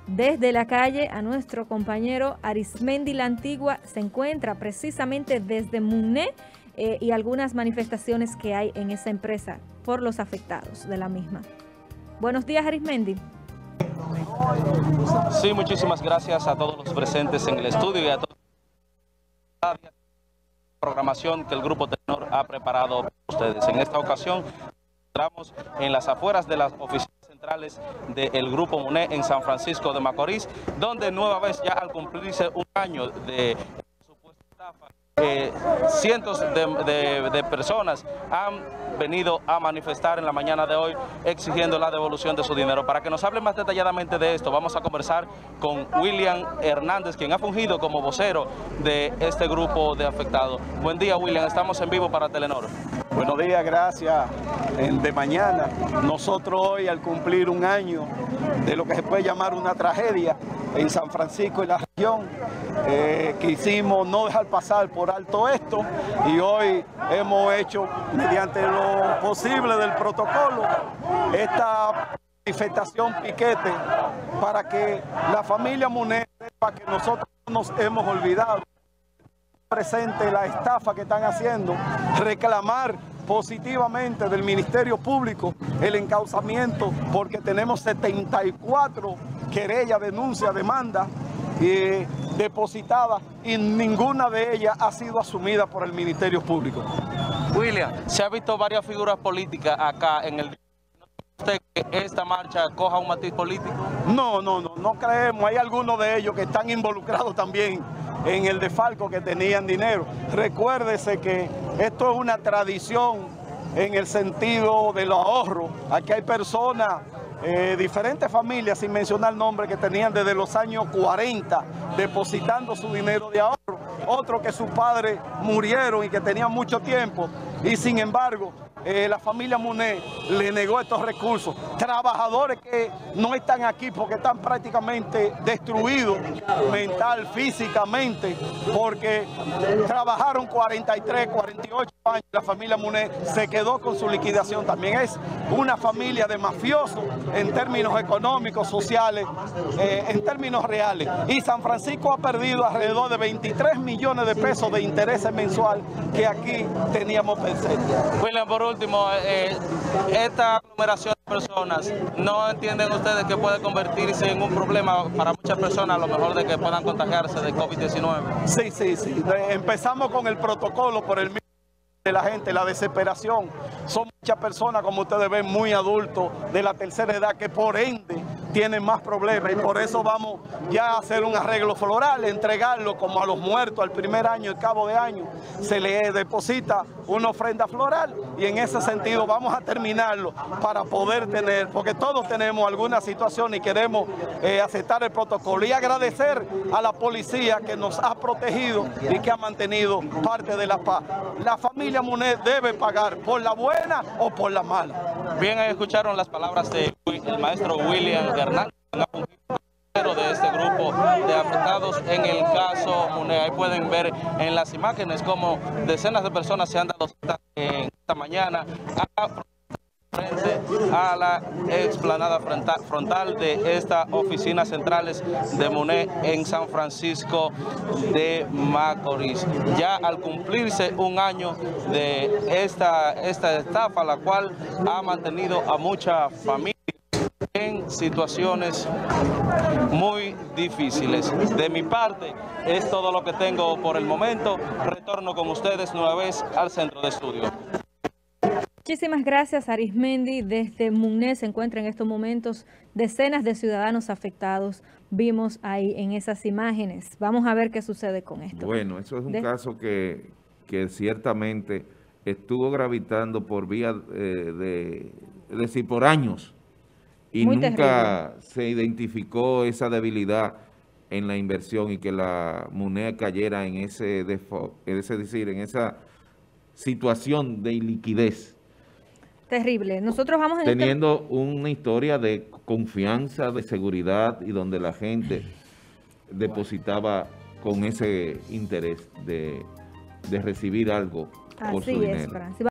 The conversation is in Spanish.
desde la calle a nuestro compañero Arismendi La Antigua. Se encuentra precisamente desde MUNE y algunas manifestaciones que hay en esa empresa por los afectados de la misma. Buenos días, Arismendi. Sí, muchísimas gracias a todos los presentes en el estudio y a toda la programación que el Grupo Telenor ha preparado para ustedes. En esta ocasión entramos en las afueras de las oficinas centrales del Grupo MUNE en San Francisco de Macorís, donde nueva vez ya al cumplirse un año de supuesta estafa, cientos de personas han venido a manifestar en la mañana de hoy exigiendo la devolución de su dinero. Para que nos hable más detalladamente de esto, vamos a conversar con William Hernández, quien ha fungido como vocero de este grupo de afectados. Buen día, William, estamos en vivo para Telenor. Buenos días, gracias. De mañana, nosotros hoy al cumplir un año de lo que se puede llamar una tragedia en San Francisco y la región, quisimos no dejar pasar por alto esto y hoy hemos hecho mediante lo posible del protocolo esta manifestación piquete para que la familia MUNE sepa que nosotros no nos hemos olvidado presente la estafa que están haciendo, reclamar positivamente del Ministerio Público el encauzamiento, porque tenemos 74 querellas, denuncias, demandas depositadas y ninguna de ellas ha sido asumida por el Ministerio Público. William, se ha visto varias figuras políticas acá en el... ¿Usted que esta marcha coja un matiz político? No creemos. Hay algunos de ellos que están involucrados también en el desfalco, que tenían dinero. Recuérdese que esto es una tradición en el sentido de los ahorros. Aquí hay personas, diferentes familias, sin mencionar nombres, que tenían desde los años 40 depositando su dinero de ahorro. Otros que sus padres murieron y que tenían mucho tiempo y sin embargo la familia MUNE le negó estos recursos. Trabajadores que no están aquí porque están prácticamente destruidos mental, físicamente, porque trabajaron 43, 48 años. La familia MUNE se quedó con su liquidación. También es una familia de mafiosos en términos económicos, sociales, en términos reales. Y San Francisco ha perdido alrededor de 23 millones de pesos de intereses mensual que aquí teníamos presente. William, por último, esta aglomeración de personas, ¿no entienden ustedes que puede convertirse en un problema para muchas personas, a lo mejor de que puedan contagiarse de COVID-19? Sí. Empezamos con el protocolo por el mismo de la gente, la desesperación. Son muchas personas, como ustedes ven, muy adultos, de la tercera edad, que por ende tienen más problemas y por eso vamos ya a hacer un arreglo floral, entregarlo como a los muertos al primer año, al cabo de año, se le deposita una ofrenda floral y en ese sentido vamos a terminarlo para poder tener, porque todos tenemos alguna situación y queremos aceptar el protocolo y agradecer a la policía que nos ha protegido y que ha mantenido parte de la paz. La familia MUNE debe pagar por la buena o por la mala. Bien, escucharon las palabras del maestro William Hernández, de este grupo de afectados en el caso MUNE. Ahí pueden ver en las imágenes cómo decenas de personas se han dado cita en esta mañana frente a la explanada frontal de estas oficinas centrales de MUNE en San Francisco de Macorís. Ya al cumplirse un año de esta estafa, la cual ha mantenido a muchas familias en situaciones muy difíciles. De mi parte, es todo lo que tengo por el momento. Retorno con ustedes nueva vez al centro de estudio. Muchísimas gracias, Arismendi. Desde MUNE se encuentran en estos momentos decenas de ciudadanos afectados. Vimos ahí en esas imágenes. Vamos a ver qué sucede con esto. Bueno, eso es un caso que ciertamente estuvo gravitando por vía es decir, por años. Y muy nunca terrible. Se identificó esa debilidad en la inversión y que la MUNE cayera en es decir, en esa situación de iliquidez. Terrible. Nosotros vamos en teniendo una historia de confianza, de seguridad y donde la gente depositaba con ese interés de recibir algo por su dinero. Así es, Francis.